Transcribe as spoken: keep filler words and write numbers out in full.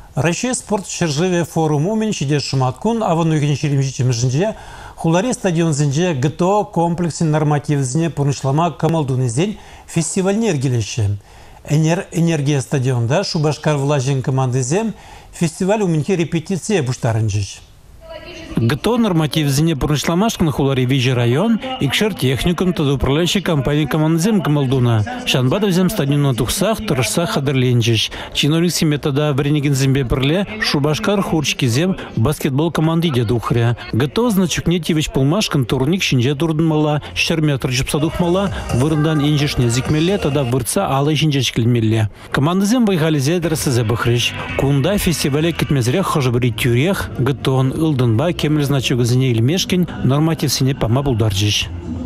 Россия спорт шыржыве форуму мен шиде шуматкун аван үйген шеремжичем жинже хуларе стадион зинже ГТО комплексин нормативзіне пұрнышлама камалдунызен фестивальне ергелеші. Энер энергия стадионда Шубашкар влажен командызем фестиваль ументе репетиция буштарынжыш. ГТО нормативзіне пұрнышламашкын хулари Вижи район, икшер техникум тады управляющий компания командызем камалдуна. Шанбадовзем стадионна тухсах, тұрышсах хадырленжіш. Чиновник семетада вренеген зембе бірле Шубашкар хурчкизем баскетбол команды де духря. ГТО значукне тивич пулмашкын турник шинже турдынмала, шерметр жіпсадухмала, вырындан инжишне зикмелле, тада вырца алы шинжешкілмелле. Командызем байғализе дәрісізе бұхрыш. Кунда фестивале кетмезрех хожбри тюрех, ГТОн ылдынба кемел значок зіне илмешкин норматив сине пама булдаржиш.